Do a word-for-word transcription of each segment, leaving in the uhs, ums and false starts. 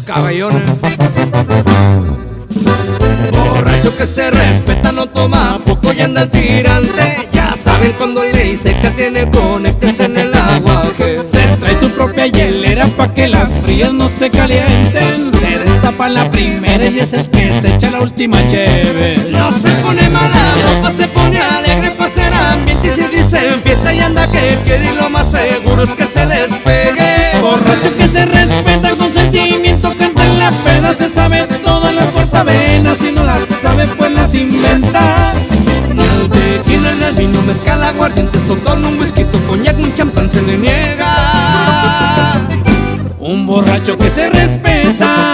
cabellón. Borracho que se respeta, no toma poco y anda al tirante. Ya saben cuando le dice que tiene conectes en el aguaje. Se trae su propia hielera pa' que las frías no se calienten. Se destapa la primera y es el que se echa la última cheve. No se pone mala ropa, se pone alegre pa' hacer ambiente. Y si dicen fiesta y anda que quiere, y lo más seguro es que se despegue. Borracho que se respeta, con sentimiento canta en la peda. Se sabe todas las cortavenas, si no las sabe pues las inventa. Ni al tequila, ni al vino, mezcal, aguardiente, sotol, un whisky, coñac, un champán se le niega. Un borracho que se respeta.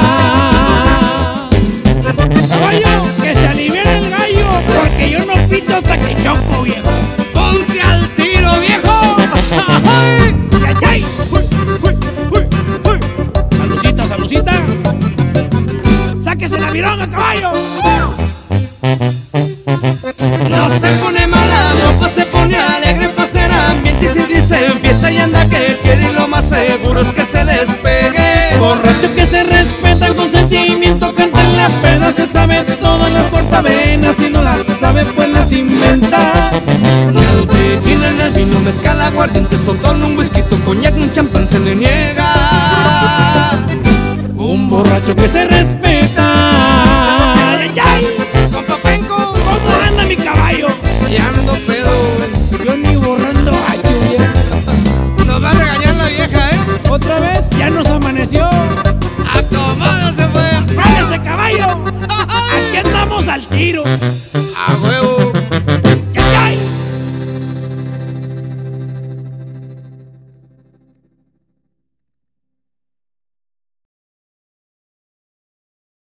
Caballo, que se aliviane el gallo, porque yo no pito hasta que choco, viejo. ¡Ponte al tiro, viejo! ¡Ay, ay! ¡Salucita, salucita! ¡Sáquese la vironga, caballo! No se pone mala ropa, se pone alegre pa' hacer ambiente. Y si dicen fiesta y anda que quiere, y lo más seguro es que se despegue. Borracho que se respeta, con sentimiento canta en la peda. Se sabe todas las cortavenas, si no las sabe pues las inventa. Ni al tequila, ni al vino, mezcal, aguardiente, sotol, un whisky, coñac, un champán se le niega. Un borracho que se respeta.